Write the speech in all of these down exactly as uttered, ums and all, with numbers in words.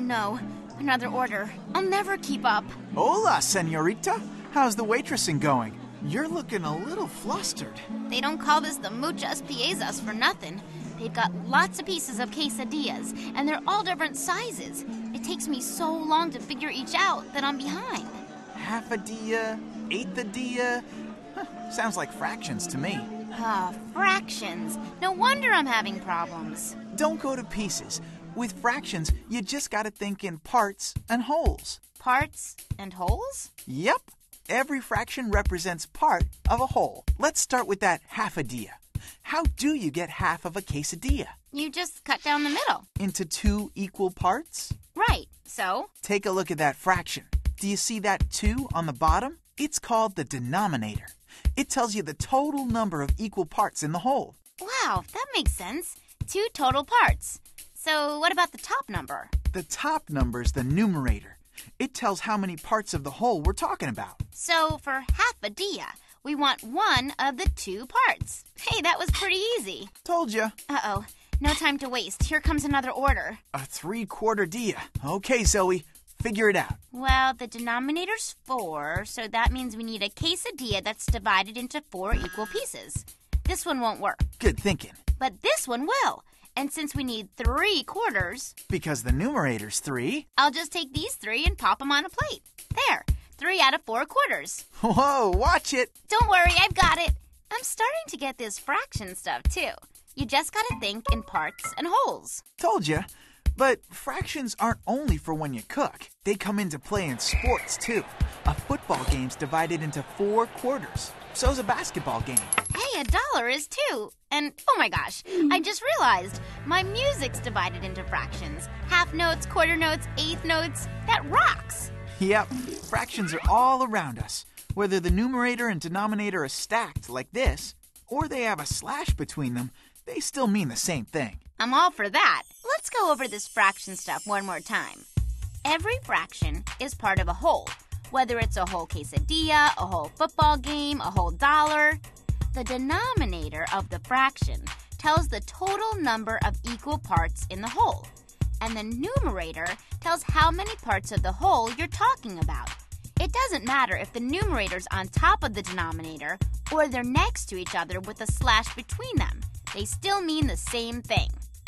no, another order. I'll never keep up. Hola, señorita. How's the waitressing going? You're looking a little flustered. They don't call this the muchas piezas for nothing. They've got lots of pieces of quesadillas, and they're all different sizes. It takes me so long to figure each out that I'm behind. Half a dia, eighth a dia. Huh, sounds like fractions to me. Ah, fractions. No wonder I'm having problems. Don't go to pieces. With fractions, you just gotta think in parts and wholes. Parts and wholes? Yep. Every fraction represents part of a whole. Let's start with that half a dia. How do you get half of a quesadilla? You just cut down the middle. Into two equal parts? Right, so? Take a look at that fraction. Do you see that two on the bottom? It's called the denominator. It tells you the total number of equal parts in the whole. Wow, that makes sense. Two total parts. So what about the top number? The top number's the numerator. It tells how many parts of the whole we're talking about. So for half a dia, we want one of the two parts. Hey, that was pretty easy. Told ya. Uh-oh. No time to waste. Here comes another order. A three-quarter dia. Okay, Zoe. Figure it out. Well, the denominator's four, so that means we need a quesadilla that's divided into four equal pieces. This one won't work. Good thinking. But this one will. And since we need three quarters... Because the numerator's three... I'll just take these three and pop them on a plate. There. Three out of four quarters. Whoa, watch it. Don't worry, I've got it. I'm starting to get this fraction stuff, too. You just gotta think in parts and wholes. Told ya. But fractions aren't only for when you cook. They come into play in sports, too. A football game's divided into four quarters. So's a basketball game. Hey, a dollar is too. And, oh my gosh, I just realized my music's divided into fractions. Half notes, quarter notes, eighth notes. That rocks. Yep, fractions are all around us. Whether the numerator and denominator are stacked like this, or they have a slash between them, they still mean the same thing. I'm all for that. Let's go over this fraction stuff one more time. Every fraction is part of a whole, whether it's a whole quesadilla, a whole football game, a whole dollar. The denominator of the fraction tells the total number of equal parts in the whole, and the numerator tells how many parts of the whole you're talking about. It doesn't matter if the numerator's on top of the denominator or they're next to each other with a slash between them. They still mean the same thing.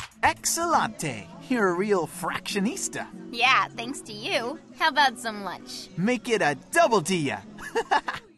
Excellente! You're a real fractionista. Yeah, thanks to you. How about some lunch? Make it a double dia.